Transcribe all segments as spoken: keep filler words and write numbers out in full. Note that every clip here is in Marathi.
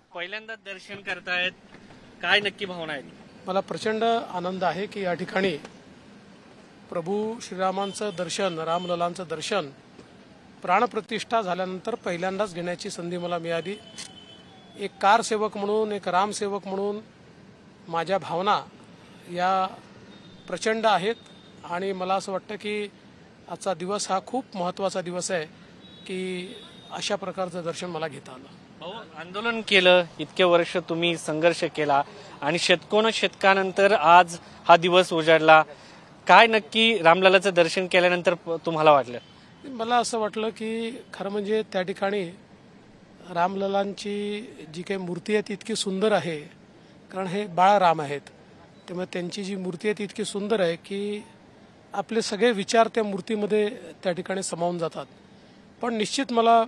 पहिल्यांदा दर्शन करतायत, काय नक्की भावना आहेत? मला प्रचंड आनंद आहे की या ठिकाणी प्रभू श्रीरामांचं दर्शन, रामललांचं दर्शन प्राणप्रतिष्ठा झाल्यानंतर पहिल्यांदाच घेण्याची संधी मला मिळाली। एक कारसेवक म्हणून, एक रामसेवक म्हणून माझ्या भावना या प्रचंड आहेत आणि मला असं वाटतं की आजचा दिवस हा खूप महत्त्वाचा दिवस आहे की अशा प्रकारचं दर्शन मला घेता आलं। हो, आंदोलन केलं, इतके वर्ष तुम्ही संघर्ष केला आणि शतकोन शतकानंतर आज हा दिवस उजाडला। काय नक्की रामललाचं दर्शन केल्यानंतर तुम्हाला वाटलं? मला असं वाटलं की खरं म्हणजे त्या ठिकाणी रामललांची जी काही मूर्ती आहे ती इतकी सुंदर आहे, कारण हे बाळ राम आहेत, त्यामुळे त्यांची जी मूर्ती आहे ती इतकी सुंदर आहे की आपले सगळे विचार त्या मूर्तीमध्ये त्या ठिकाणी समावून जातात। पण निश्चित मला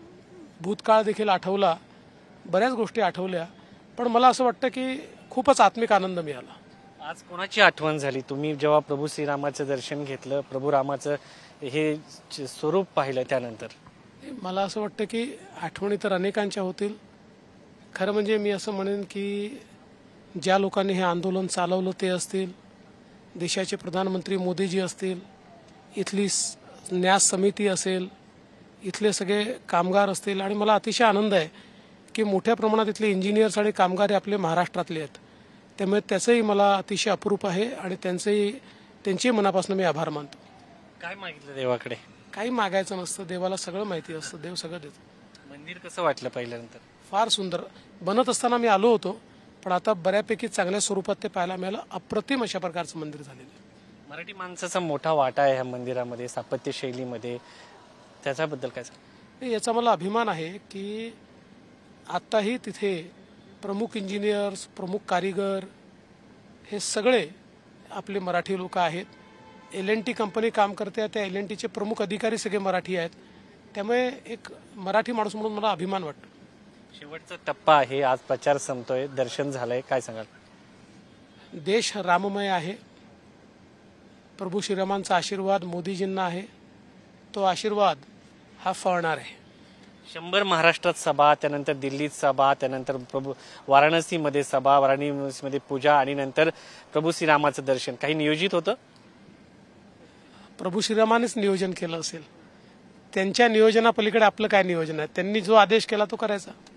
भूतकाळ देखील आठवला, बऱ्याच गोष्टी आठवल्या, पण मला असं वाटतं की खूपच आत्मिक आनंद मिळाला। आज कोणाची आठवण झाली तुम्ही जेव्हा प्रभू श्रीरामाचं दर्शन घेतलं, प्रभू रामाचं हे स्वरूप पाहिलं त्यानंतर? मला असं वाटतं की आठवणी तर अनेकांच्या होतील। खरं म्हणजे मी असं म्हणेन की ज्या लोकांनी हे आंदोलन चालवलं ते असतील, देशाचे प्रधानमंत्री मोदीजी असतील, इथली न्यास समिती असेल, इथले सगळे कामगार असतील, आणि मला अतिशय आनंद आहे की मोठ्या प्रमाणात इथले इंजिनियर्स आणि कामगार आपले महाराष्ट्रातले आहेत, त्यामुळे त्याचंही मला अतिशय अप्रूप आहे आणि त्यांचंही त्यांच्याही मनापासून मी आभार मानतो। काय मागितलं देवाकडे? काही मागायचं नसतं, देवाला सगळं माहिती असतं, देव सगळं देतो। मंदिर कसं वाटलं पहिल्यानंतर? फार सुंदर बनत असताना मी आलो होतो, पण आता बऱ्यापैकी चांगल्या स्वरूपात ते पाहायला मिळालं। अप्रतिम अशा प्रकारचं मंदिर झालेलं आहे। मराठी माणसाचा मोठा वाटा आहे ह्या मंदिरामध्ये, स्थापत्य शैलीमध्ये, त्याच्याबद्दल काय सांग? याचा मला अभिमान आहे की आत्ताही तिथे प्रमुख इंजिनियर्स, प्रमुख कारीगर हे सगळे आपले मराठी लोक आहेत। एल एन टी कंपनी काम करते, त्या एल एन टीचे प्रमुख अधिकारी सगळे मराठी आहेत, त्यामुळे एक मराठी माणूस म्हणून मला अभिमान वाटतो। शेवटचा टप्पा आहे, आज प्रचार संपतोय, दर्शन झालंय, काय सांगाल? देश राममय आहे, प्रभू श्रीरामांचा आशीर्वाद मोदीजींना आहे, तो आशीर्वाद हा फळणार आहे। शंभर महाराष्ट्रात सभा, त्यानंतर दिल्लीत सभा, त्यानंतर प्रभू वाराणसीमध्ये सभा, वाराणसीमध्ये पूजा आणि नंतर प्रभू श्रीरामाचं दर्शन, काही नियोजित होतं? प्रभू श्रीरामानेच नियोजन केलं असेल, त्यांच्या नियोजनापलीकडे आपलं काय नियोजन आहे? त्यांनी जो आदेश केला तो करायचा।